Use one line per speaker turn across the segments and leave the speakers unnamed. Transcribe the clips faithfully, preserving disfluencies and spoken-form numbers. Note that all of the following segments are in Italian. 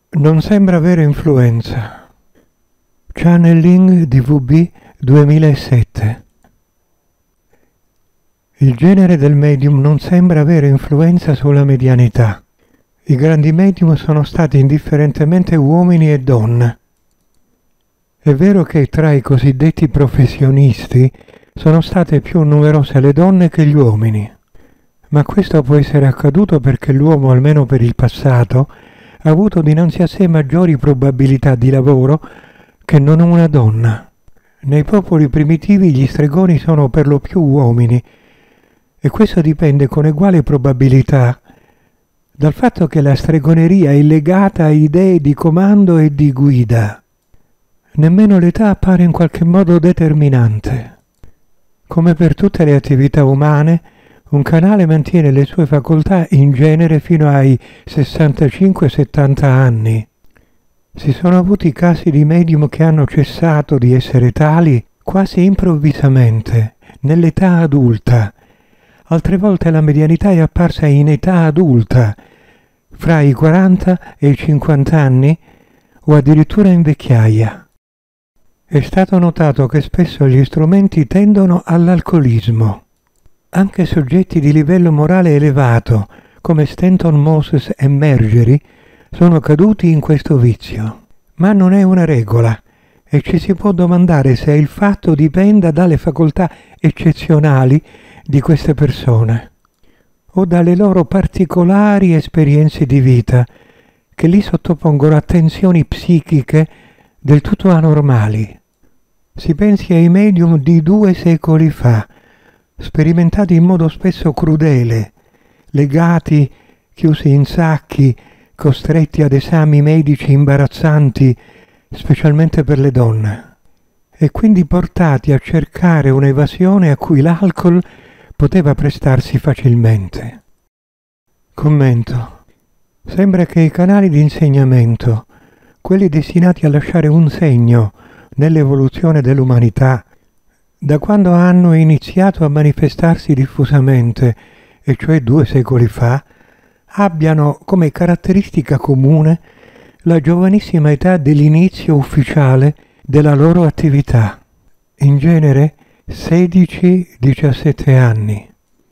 Non sembra avere influenza. Channeling D V B duemilasette. Il genere del medium non sembra avere influenza sulla medianità. I grandi medium sono stati indifferentemente uomini e donne. È vero che tra i cosiddetti professionisti sono state più numerose le donne che gli uomini, ma questo può essere accaduto perché l'uomo, almeno per il passato, ha avuto dinanzi a sé maggiori probabilità di lavoro che non una donna. Nei popoli primitivi gli stregoni sono per lo più uomini, e questo dipende con uguale probabilità dal fatto che la stregoneria è legata a idee di comando e di guida. Nemmeno l'età appare in qualche modo determinante. Come per tutte le attività umane, un canale mantiene le sue facoltà in genere fino ai sessantacinque settanta anni. Si sono avuti casi di medium che hanno cessato di essere tali quasi improvvisamente, nell'età adulta. Altre volte la medianità è apparsa in età adulta, fra i quaranta e i cinquanta anni o addirittura in vecchiaia. È stato notato che spesso gli strumenti tendono all'alcolismo. Anche soggetti di livello morale elevato, come Stanton Moses e Marjorie, sono caduti in questo vizio. Ma non è una regola, e ci si può domandare se il fatto dipenda dalle facoltà eccezionali di queste persone o dalle loro particolari esperienze di vita che li sottopongono a tensioni psichiche del tutto anormali. Si pensi ai medium di due secoli fa, sperimentati in modo spesso crudele, legati, chiusi in sacchi, costretti ad esami medici imbarazzanti, specialmente per le donne, e quindi portati a cercare un'evasione a cui l'alcol poteva prestarsi facilmente. Commento. Sembra che i canali di insegnamento, quelli destinati a lasciare un segno nell'evoluzione dell'umanità, da quando hanno iniziato a manifestarsi diffusamente, e cioè due secoli fa, abbiano come caratteristica comune la giovanissima età dell'inizio ufficiale della loro attività, in genere sedici diciassette anni.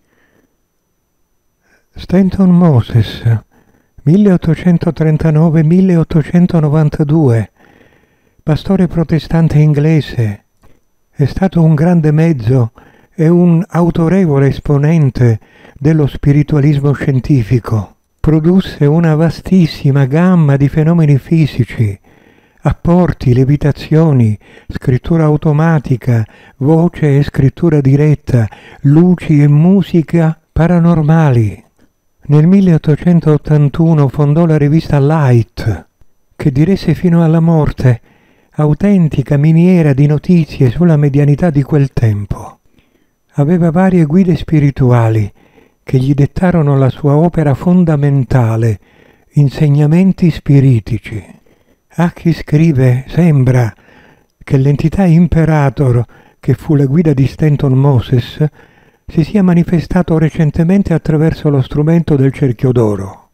Stanton Moses, milleottocentotrentanove milleottocentonovantadue, pastore protestante inglese, è stato un grande mezzo e un autorevole esponente dello spiritualismo scientifico. Produsse una vastissima gamma di fenomeni fisici, apporti, levitazioni, scrittura automatica, voce e scrittura diretta, luci e musica paranormali. Nel milleottocentottantuno fondò la rivista Light, che diresse fino alla morte, autentica miniera di notizie sulla medianità di quel tempo. Aveva varie guide spirituali che gli dettarono la sua opera fondamentale, Insegnamenti spiritici. A chi scrive sembra che l'entità Imperator, che fu la guida di Stanton Moses, si sia manifestato recentemente attraverso lo strumento del cerchio d'oro.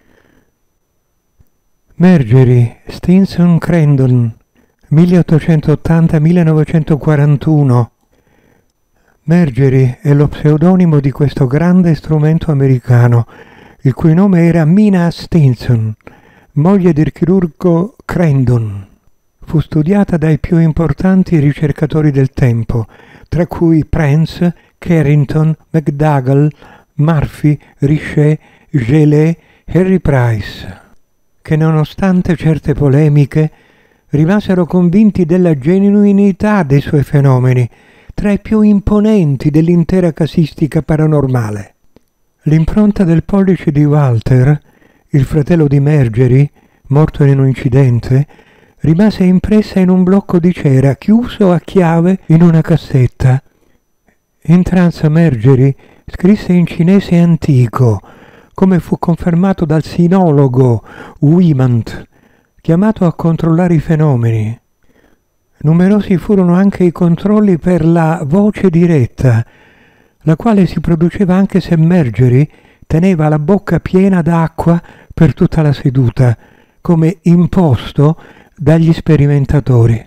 Marjorie Stinson Crandon, milleottocentottanta millenovecentoquarantuno. Marjorie è lo pseudonimo di questo grande strumento americano, il cui nome era Mina Stinson, moglie del chirurgo Crandon. Fu studiata dai più importanti ricercatori del tempo, tra cui Prince, Carrington, McDougall, Murphy, Richet, Gelee, Harry Price, che nonostante certe polemiche rimasero convinti della genuinità dei suoi fenomeni, tra i più imponenti dell'intera casistica paranormale. L'impronta del pollice di Walter, il fratello di Marjorie, morto in un incidente, rimase impressa in un blocco di cera chiuso a chiave in una cassetta. In trance Marjorie scrisse in cinese antico, come fu confermato dal sinologo Wimant, chiamato a controllare i fenomeni. Numerosi furono anche i controlli per la voce diretta, la quale si produceva anche se Marjorie teneva la bocca piena d'acqua per tutta la seduta, come imposto dagli sperimentatori.